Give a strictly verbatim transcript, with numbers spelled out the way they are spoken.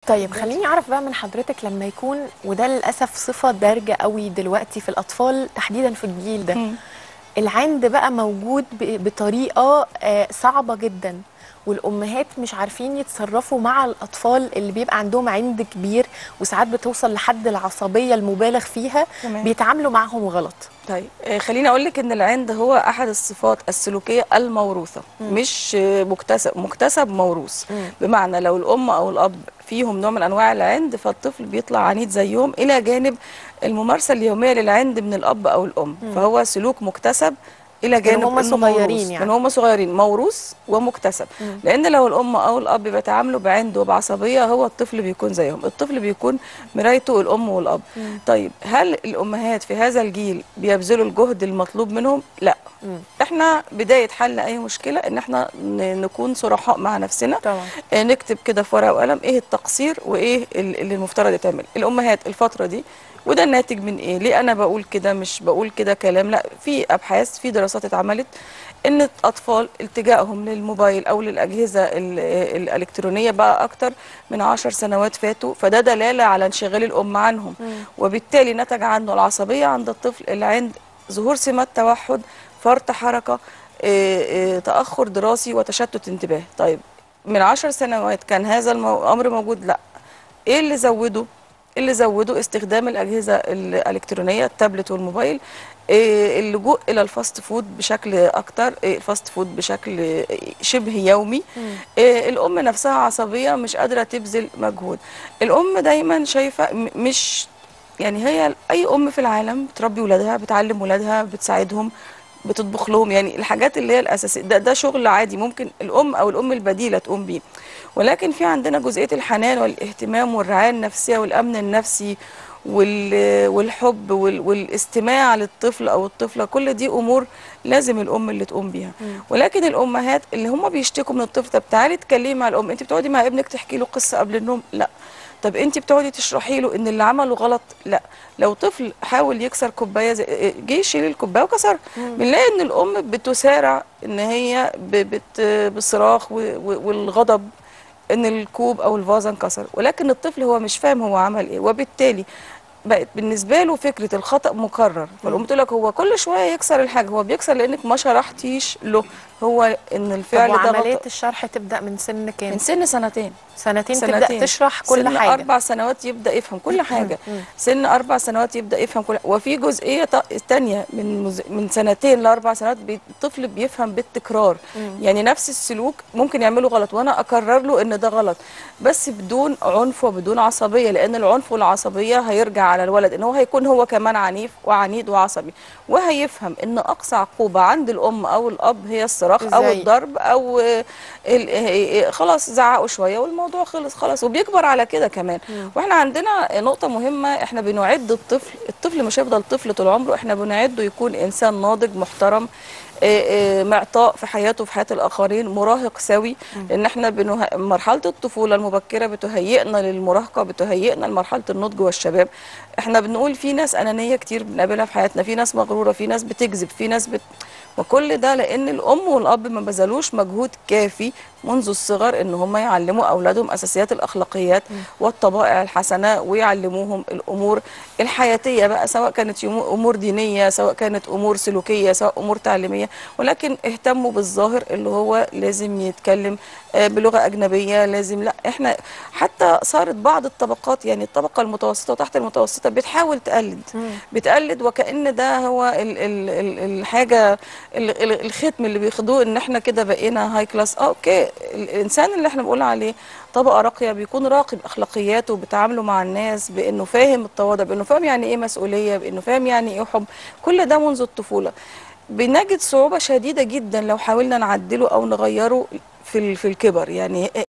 طيب خليني اعرف بقى من حضرتك، لما يكون وده للاسف صفه دارجه قوي دلوقتي في الاطفال تحديدا في الجيل ده، مم. العند بقى موجود ب- بطريقه آه، صعبه جدا، والامهات مش عارفين يتصرفوا مع الاطفال اللي بيبقى عندهم عند كبير وساعات بتوصل لحد العصبيه المبالغ فيها، تمام. بيتعاملوا معهم غلط. طيب آه، خليني اقول لك ان العند هو احد الصفات السلوكيه الموروثه، مم. مش آه، مكتسب مكتسب موروث. مم. بمعنى لو الام او الاب فيهم نوع من انواع العند، فالطفل بيطلع عنيد زيهم، الى جانب الممارسه اليوميه للعند من الاب او الام. مم. فهو سلوك مكتسب الى من جانب هم انه صغيرين موروث، من يعني. هم صغيرين موروث ومكتسب. مم. لان لو الام او الاب بيتعاملوا بعند وبعصبيه، هو الطفل بيكون زيهم، الطفل بيكون مرايته الام والاب. مم. طيب هل الامهات في هذا الجيل بيبذلوا الجهد المطلوب منهم؟ لا. مم. احنا بدايه حل اي مشكله ان احنا ن- نكون صرحاء مع نفسنا. طبعا. آه، نكتب كده في ورقه وقلم ايه التقصير وايه ال- اللي المفترض يتعمل. الامهات الفتره دي، وده الناتج من ايه؟ ليه انا بقول كده؟ مش بقول كده كلام، لا، في ابحاث، في دراسات اتعملت ان الاطفال التجائهم للموبايل او للاجهزه ال- الالكترونيه بقى اكتر من عشر سنوات فاتوا، فده دلاله على انشغال الام عنهم، مم. وبالتالي نتج عنه العصبيه عند الطفل، اللي عند ظهور سمات توحد، فرط حركه، آه، آه، تاخر دراسي وتشتت انتباه. طيب من عشر سنوات كان هذا الامر موجود؟ لا. ايه اللي زوده؟ اللي زوده استخدام الاجهزه الالكترونيه، التابلت والموبايل، إيه اللجوء الى الفاست فود بشكل اكتر، إيه الفاست فود بشكل إيه شبه يومي. إيه الام نفسها عصبيه، مش قادره تبذل مجهود. الام دايما شايفه م- مش يعني، هي اي ام في العالم بتربي ولادها، بتعلم ولادها، بتساعدهم، بتطبخ لهم، يعني الحاجات اللي هي الاساسيه، ده ده شغل عادي ممكن الام او الام البديله تقوم بيه. ولكن في عندنا جزئيه الحنان والاهتمام والرعايه النفسيه والامن النفسي وال- والحب وال- والاستماع للطفل او الطفله، كل دي امور لازم الام اللي تقوم بيها. مم. ولكن الامهات اللي هم بيشتكوا من الطفل، طب تعالي اتكلمي مع الام، انت بتقعدي مع ابنك تحكي له قصه قبل النوم؟ لا. طب انت بتقعدي تشرحي له ان اللي عمله غلط؟ لا. لو طفل حاول يكسر كوبايه، زي جه يشيل الكوبايه وكسرها، مم. بنلاقي ان الام بتسارع ان هي ب- بت بالصراخ و- و- والغضب ان الكوب او الفازه انكسر، ولكن الطفل هو مش فاهم هو عمل ايه، وبالتالي بقت بالنسبه له فكره الخطا مكرر. فالام تقول لك هو كل شويه يكسر الحاجه، هو بيكسر لانك ما شرحتيش له هو ان طب الفعل ده وعملية غلط. الشرح تبدأ من سن من كام؟ سن سنتين. سنتين تبدأ سنتين، تشرح كل سن حاجة. أربع سنوات يبدأ يفهم كل حاجة. مم. سن أربع سنوات يبدأ يفهم كل. وفي جزئية ط- تانية من مز... من سنتين لأربع سنوات بي... الطفل بيفهم بالتكرار. مم. يعني نفس السلوك ممكن يعمله غلط وأنا أكرر له إن ده غلط، بس بدون عنف وبدون عصبية، لأن العنف والعصبية هيرجع على الولد إن هو هيكون هو كمان عنيف وعنيد وعصبي، وهيفهم إن أقصى عقوبة عند الأم أو الأب هي الصراخ أو ازاي؟ الضرب أو ال... ال- خلاص زعقوا شوية والموضوع خلص خلاص، وبيكبر على كده كمان. مم. واحنا عندنا نقطة مهمة، احنا بنعد الطفل، الطفل مش هيفضل طفل طول عمره، احنا بنعده يكون انسان ناضج محترم، آه، آه، معطاء في حياته في حياة الآخرين، مراهق سوي. لأن احنا بنه... مرحلة الطفولة المبكرة بتهيئنا للمراهقة، بتهيئنا لمرحلة النضج والشباب. احنا بنقول في ناس أنانية كتير بنقابلها في حياتنا، في ناس مغرورة، في ناس بتكذب، في ناس بت... وكل ده لأن الأم والأب ما بذلوش مجهود كافي منذ الصغر ان هم يعلموا اولادهم اساسيات الاخلاقيات والطبائع الحسنه، ويعلموهم الامور الحياتيه بقى، سواء كانت يمو- امور دينيه، سواء كانت امور سلوكيه، سواء امور تعليميه. ولكن اهتموا بالظاهر اللي هو لازم يتكلم آه، بلغه اجنبيه، لازم، لا احنا حتى صارت بعض الطبقات، يعني الطبقه المتوسطه وتحت المتوسطه بتحاول تقلد، مم. بتقلد وكأن ده هو ال ال ال الحاجه ال- ال- الختم اللي بياخدوه ان احنا كده بقينا هاي كلاس. اه اوكي، الانسان اللي احنا بنقول عليه طبقه راقيه بيكون راقي باخلاقياته، بتعامله مع الناس، بانه فاهم التواضع، بانه فاهم يعني ايه مسؤوليه، بانه فاهم يعني ايه حب. كل ده منذ الطفوله. بنجد صعوبه شديده جدا لو حاولنا نعدله او نغيره في ال- في الكبر يعني.